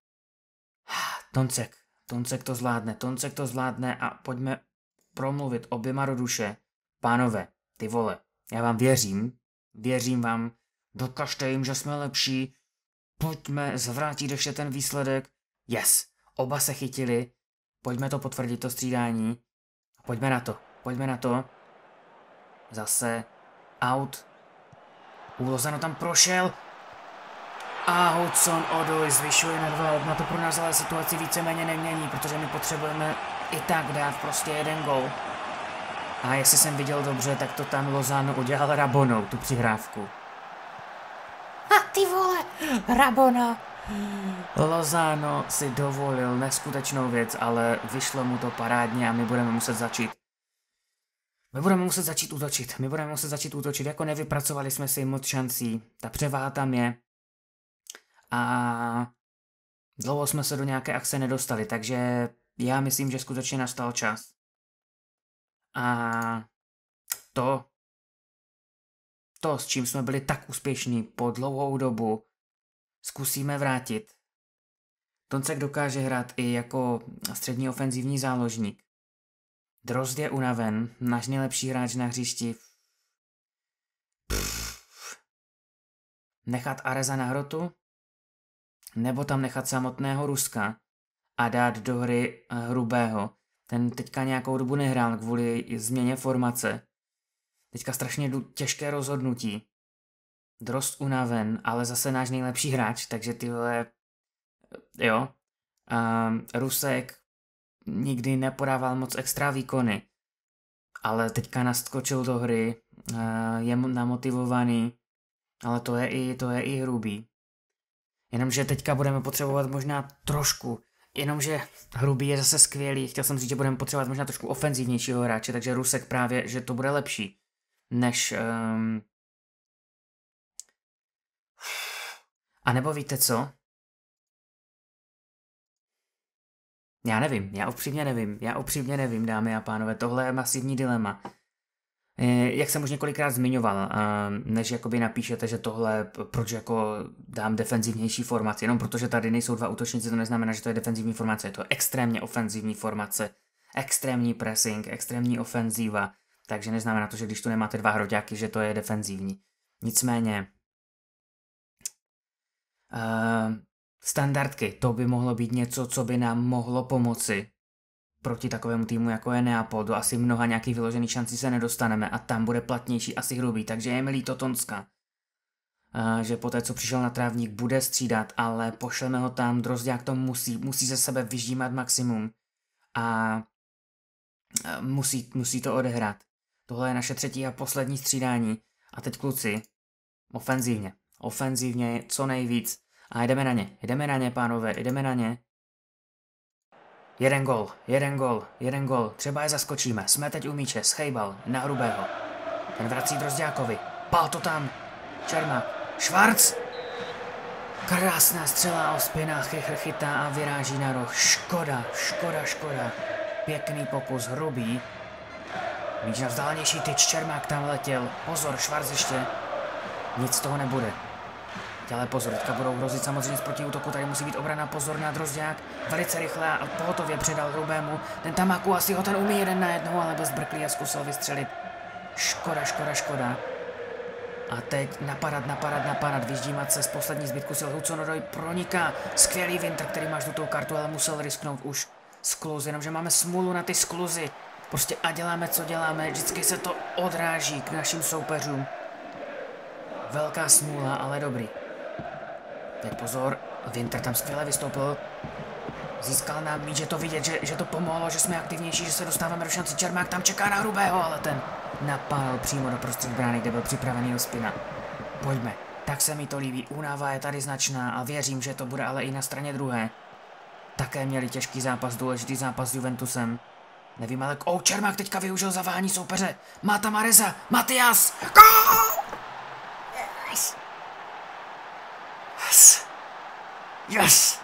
Toncek to zvládne a pojďme promluvit oběma do duše. Pánové, ty vole, já vám věřím vám, dokažte jim, že jsme lepší, pojďme zvrátit ještě ten výsledek. Yes, oba se chytili, pojďme to potvrdit, to střídání. Pojďme na to. Zase out. Lozano tam prošel. A Hudson-Odoi zvyšuje na 2, na to pro nás ale situaci víceméně nemění, protože my potřebujeme i tak dát prostě jeden gol. A jestli jsem viděl dobře, tak to tam Lozano udělal Rabonou, tu přihrávku. A ty vole, Rabona. Lozano si dovolil neskutečnou věc, ale vyšlo mu to parádně a my budeme muset začít útočit, jako nevypracovali jsme si moc šancí, ta převaha tam je. A dlouho jsme se do nějaké akce nedostali, takže já myslím, že skutečně nastal čas. A to, s čím jsme byli tak úspěšní po dlouhou dobu, zkusíme vrátit. Toncek dokáže hrát i jako střední ofenzivní záložník. Drozd je unaven, náš nejlepší hráč na hřišti. Nechat Areza na hrotu? Nebo tam nechat samotného Ruska a dát do hry Hrubého. Ten teďka nějakou dobu nehrál kvůli změně formace. Teďka strašně těžké rozhodnutí. Drozd unaven, ale zase náš nejlepší hráč, takže tyhle, jo. Rusek nikdy nepodával moc extra výkony, ale teďka naskočil do hry, je namotivovaný, ale to je i Hrubý. Jenomže teďka budeme potřebovat možná trošku, jenomže Hrubý je zase skvělý, chtěl jsem říct, že budeme potřebovat možná trošku ofenzivnějšího hráče, takže Rusek právě, že to bude lepší, než... A nebo víte co? Já upřímně nevím, dámy a pánové, tohle je masivní dilema. Jak jsem už několikrát zmiňoval, než jakoby napíšete, že tohle, proč jako dám defenzivnější formaci, jenom protože tady nejsou dva útočníci, to neznamená, že to je defenzivní formace, je to extrémně ofenzivní formace, extrémní pressing, extrémní ofenzíva, takže neznamená to, že když tu nemáte dva hroďáky, že to je defenzivní. Nicméně, standardky, to by mohlo být něco, co by nám mohlo pomoci proti takovému týmu, jako je Neapol. Do asi mnoha nějakých vyložených šancí se nedostaneme a tam bude platnější asi Hrubý, takže je mi líto Tonska, že poté, co přišel na trávník, bude střídat, ale pošleme ho tam, Drozďák to musí ze sebe vyždímat maximum a musí to odehrát. Tohle je naše třetí a poslední střídání a teď kluci, ofenzivně, co nejvíc a jdeme na ně, pánové, jdeme na ně. Jeden gol, třeba je zaskočíme, jsme teď u míče, schejbal, na Hrubého. Ten vrací Drozďákovi, pál to tam, Čermák, Švarc! Krásná střela, Ospina chytá a vyráží na roh, škoda. Pěkný pokus, Hrubý. Míč na vzdálenější tyč, Čermák tam letěl, pozor, Švarc ještě. Nic z toho nebude. Ale pozor, teďka budou hrozit samozřejmě z protiútoku, tady musí být obrana, pozor na Drozďák, velice rychle a pohotově předal Hrubému, ten Tamaku asi ho ten umí 1 na 1, ale bez brklí a zkusil vystřelit. Škoda. A teď napadat, vyždímat se z poslední zbytku sil, Hudson-Odoi proniká, skvělý Winter, který má žlutou kartu, ale musel risknout už skluz, jenomže máme smůlu na ty skluzy, prostě a děláme, co děláme, vždycky se to odráží k našim soupeřům. Velká smůla, ale dobrý. Teď pozor, Winter tam skvěle vystoupil, získal nám míč, je to vidět, že to pomohlo, že jsme aktivnější, že se dostáváme do šanci, Čermák tam čeká na Hrubého, ale ten napál přímo do prostřed brány, kde byl připravený Ospina. Pojďme, tak se mi to líbí, únava je tady značná a věřím, že to bude ale i na straně druhé. Také měli těžký zápas, důležitý zápas s Juventusem. Nevím, ale Čermák teďka využil zaváhání soupeře, má tam Areza, Matias! Yes!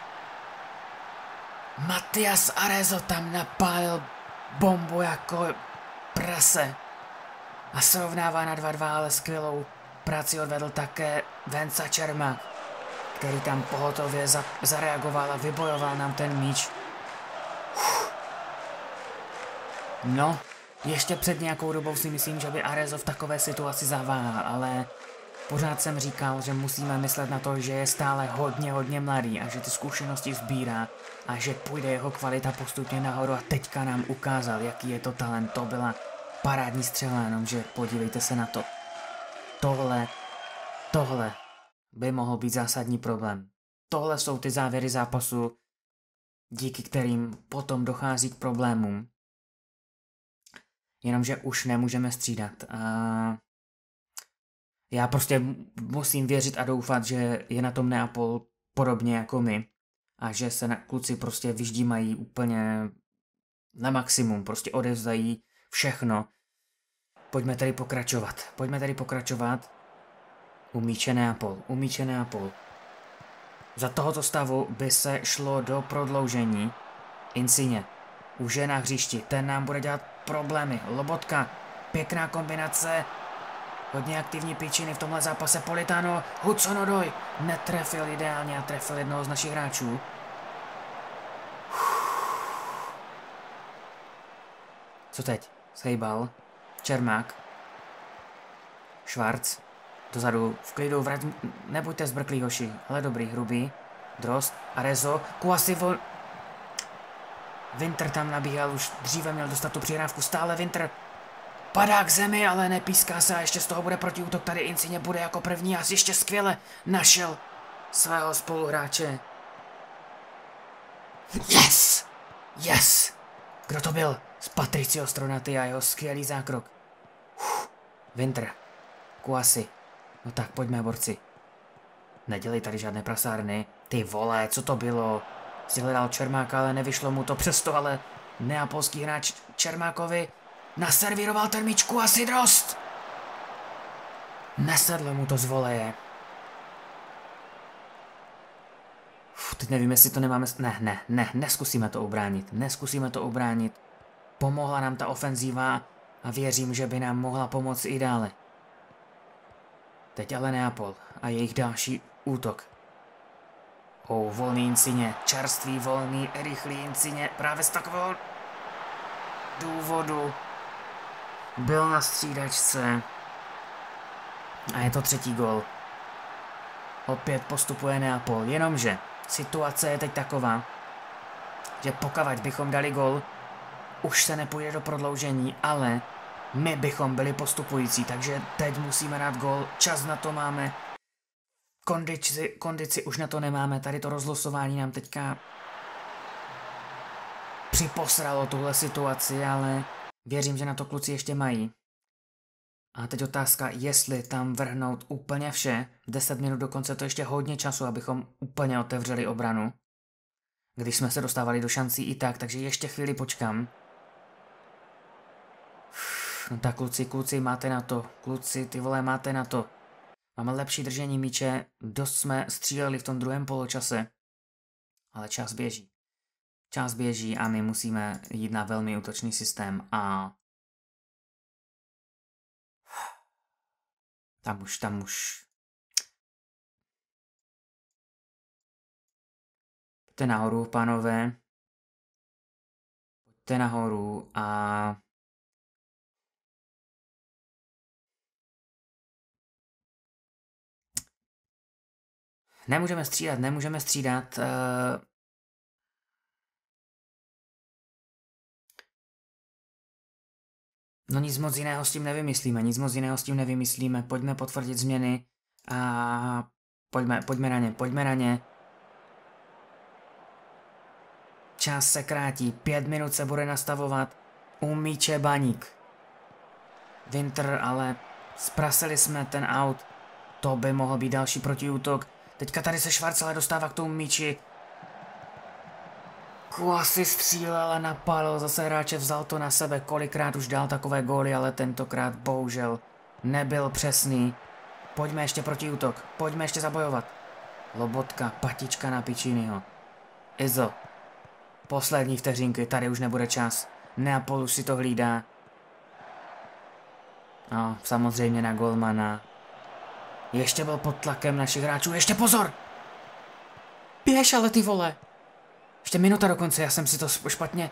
Matias Arezo tam napálil bombu jako prase a srovnává na 2-2, ale skvělou práci odvedl také Venca Čermák, který tam pohotově zareagoval a vybojoval nám ten míč. No, ještě před nějakou dobou si myslím, že by Arezo v takové situaci zaváhal, ale pořád jsem říkal, že musíme myslet na to, že je stále hodně mladý a že ty zkušenosti sbírá a že půjde jeho kvalita postupně nahoru a teďka nám ukázal, jaký je to talent. To byla parádní střela, jenomže podívejte se na to. Tohle by mohl být zásadní problém. Tohle jsou ty závěry zápasu, díky kterým potom dochází k problémům. Jenomže už nemůžeme střídat. Já prostě musím věřit a doufat, že je na tom Neapol podobně jako my a že se na kluci prostě vyždímají úplně na maximum, prostě odevzdají všechno. Pojďme tady pokračovat. Umíče Neapol. Za tohoto stavu by se šlo do prodloužení. Insigne už je na hřišti, ten nám bude dělat problémy. Lobotka, pěkná kombinace. Hodně aktivní pičiny v tomhle zápase, Politano, Hudson-Odoi netrefil ideálně a trefil jednoho z našich hráčů. Co teď? Schejbal, Čermák, Švarc, dozadu, v klidu, nebuďte zbrklí hoši, ale dobrý, Hrubý, Drozd, Arezo, Kouassi Winter tam nabíhal, už dříve měl dostat tu přihrávku, stále Winter padá k zemi, ale nepíská se a ještě z toho bude protiútok, tady Insigne bude jako první a ještě skvěle našel svého spoluhráče. Yes! Kdo to byl? Z Patricio Stronati a jeho skvělý zákrok. Winter, Kouassi. No tak, pojďme, borci. Nedělej tady žádné prasárny. Ty vole, co to bylo? Si hledal Čermáka, ale nevyšlo mu to přesto, ale neapolský hráč Čermákovi naservíroval ten míč Kouassi Drozd. Nesedlo mu to z voleje. Teď nevím, jestli to nemáme... Neskusíme to ubránit. Pomohla nám ta ofenzíva a věřím, že by nám mohla pomoct i dále. Teď ale Neapol a jejich další útok. Volný Insigne, čerstvý, volný, rychlý Insigne, právě z takového důvodu byl na střídačce a je to 3. gól. Opět postupuje Neapol, jenomže situace je teď taková, že pokud bychom dali gól, už se nepůjde do prodloužení, ale my bychom byli postupující, takže teď musíme dát gól, čas na to máme, kondici už na to nemáme, tady to rozlosování nám teďka připosralo tuhle situaci, ale věřím, že na to kluci ještě mají. A teď otázka, jestli tam vrhnout úplně vše, 10 minut do konce, to ještě hodně času, abychom úplně otevřeli obranu. když jsme se dostávali do šancí i tak, takže ještě chvíli počkám. No tak kluci, máte na to. Kluci, ty vole, máte na to. Máme lepší držení míče, dost jsme stříleli v tom druhém poločase. Ale čas běží. Čas běží a my musíme jít na velmi útočný systém a... Tam už... Pojďte nahoru, pánové. Pojďte nahoru a... Nemůžeme střídat. No nic moc jiného s tím nevymyslíme, pojďme potvrdit změny a pojďme na ně. Čas se krátí, 5 minut se bude nastavovat u míče Baník. Winter, ale zprasili jsme ten out, to by mohl být další protiútok. Teďka tady se Schwarz ale dostává k tomu míči. Kvasi střílel a napálil zase hráče, vzal to na sebe, kolikrát už dal takové góly, ale tentokrát bohužel nebyl přesný. Pojďme ještě protiútok, pojďme ještě zabojovat. Lobotka, patička na Picciniho. Izo. Poslední vteřinky, tady už nebude čas. Neapol už si to hlídá. No, samozřejmě na golmana. Ještě byl pod tlakem našich hráčů, ještě pozor! Běž ale ty vole! Ještě minuta do konce, já jsem si to špatně...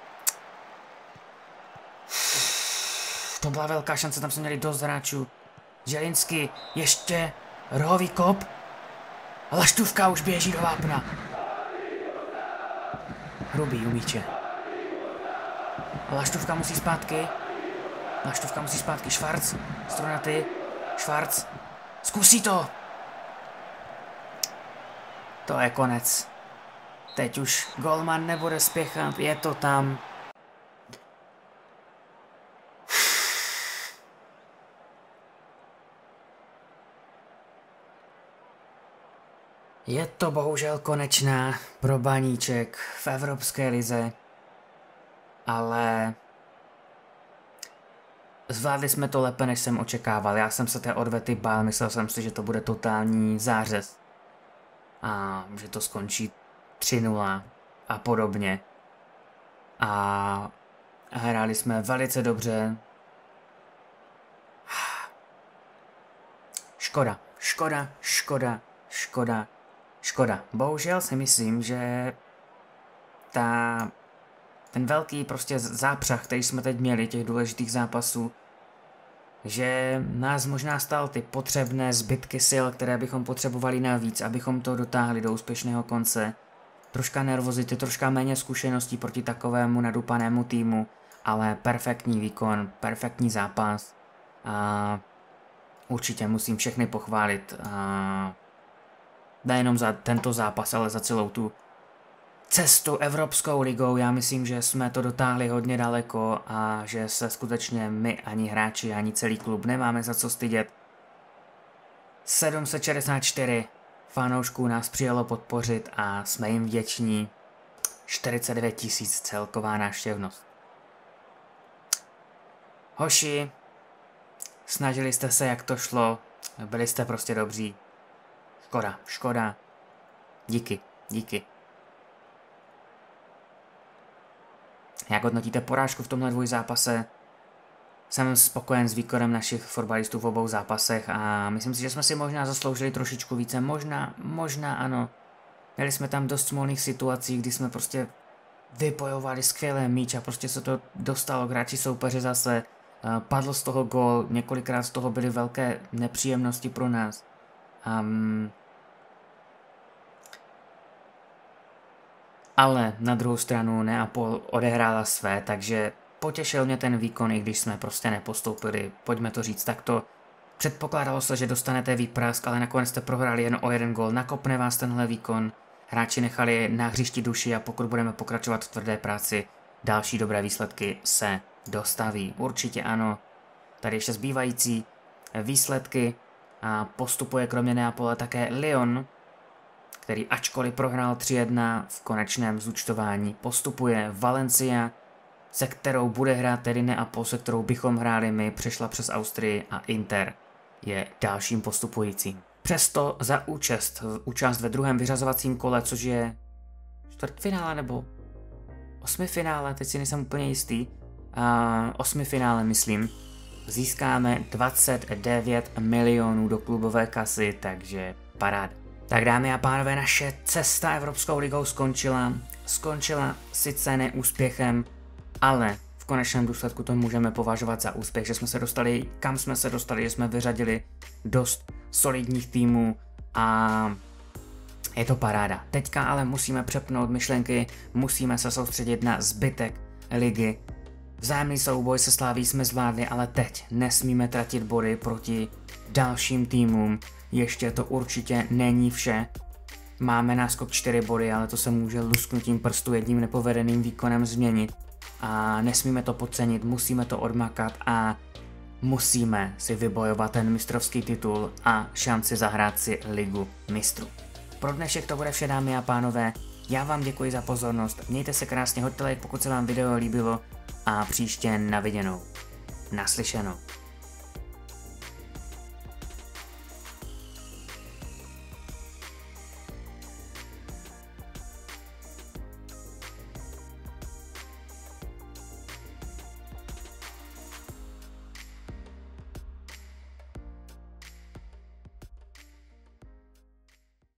To byla velká šance, tam jsme měli dost hráčů. Želinsky, ještě rohový kop. A Laštůvka už běží do vápna. Hrubý u míče. A Laštůvka musí zpátky. Schwarz, Strunatý, Schwarz. Zkusí to! To je konec. Teď už golman nebude spěchat, je to tam. Je to bohužel konečná pro Baníček v Evropské lize, ale zvládli jsme to lépe, než jsem očekával. Já jsem se té odvety bál, myslel jsem si, že to bude totální zářez a že to skončí 3-0 a podobně. A hráli jsme velice dobře. Škoda. Bohužel si myslím, že ten velký prostě zápřah, který jsme teď měli, těch důležitých zápasů, že nás možná stál ty potřebné zbytky sil, které bychom potřebovali navíc, abychom to dotáhli do úspěšného konce. Troška nervozity, troška méně zkušeností proti takovému nadupanému týmu, ale perfektní výkon, perfektní zápas. A určitě musím všechny pochválit. Nejenom za tento zápas, ale za celou tu cestu Evropskou ligou. Já myslím, že jsme to dotáhli hodně daleko a že se skutečně my, ani hráči, ani celý klub nemáme za co stydět. 764 fanoušků nás přijelo podpořit a jsme jim vděční. 49 000 celková návštěvnost. Hoši, snažili jste se, jak to šlo, byli jste prostě dobří. Škoda. Díky. Jak hodnotíte porážku v tomhle dvojzápase? Jsem spokojen s výkonem našich fotbalistů v obou zápasech a myslím si, že jsme si možná zasloužili trošičku více. Možná ano. Měli jsme tam dost smolných situací, kdy jsme prostě vypojovali skvělé míč a prostě se to dostalo k hráči soupeře zase. Padl z toho gól, několikrát z toho byly velké nepříjemnosti pro nás. Ale na druhou stranu Neapol odehrála své, takže potěšil mě ten výkon, i když jsme prostě nepostoupili. Pojďme to říct takto. Předpokládalo se, že dostanete výprask, ale nakonec jste prohráli jen o 1 gól. Nakopne vás tenhle výkon. Hráči nechali na hřišti duši a pokud budeme pokračovat v tvrdé práci, další dobré výsledky se dostaví. Určitě ano. Tady ještě zbývající výsledky a postupuje kromě Neapole také Lyon, který ačkoliv prohrál 3-1 v konečném zúčtování, postupuje. Valencia, se kterou bude hrát tedy Neapol, se kterou bychom hráli my, přešla přes Austrii a Inter je dalším postupujícím. Přesto za účast ve druhém vyřazovacím kole, což je čtvrtfinále nebo osmifinále, teď si nejsem úplně jistý, osmifinále myslím, získáme 29 milionů do klubové kasy, takže paráda. Tak dámy a pánové, naše cesta Evropskou ligou skončila sice neúspěchem, ale v konečném důsledku to můžeme považovat za úspěch, že jsme se dostali, kam jsme se dostali, že jsme vyřadili dost solidních týmů a je to paráda. Teďka ale musíme přepnout myšlenky, musíme se soustředit na zbytek ligy. Vzájemný souboj se Slaví jsme zvládli, ale teď nesmíme tratit body proti dalším týmům. Ještě to určitě není vše. Máme náskok 4 body, ale to se může lusknutím prstu jedním nepovedeným výkonem změnit. A nesmíme to podcenit, musíme to odmakat a musíme si vybojovat ten mistrovský titul a šanci zahrát si ligu mistrů. Pro dnešek to bude vše, dámy a pánové. Já vám děkuji za pozornost, mějte se krásně, hoďte like, pokud se vám video líbilo a příště na viděnou. Naslyšenou.